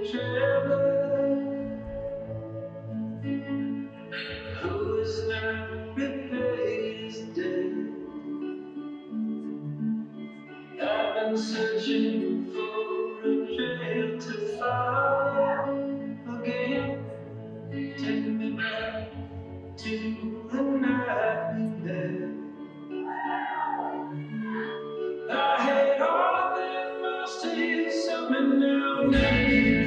traveler who is not repaid his debt. I've been searching for a trail to follow again. Take me back to the night we met. I had all of them, I'll see something now.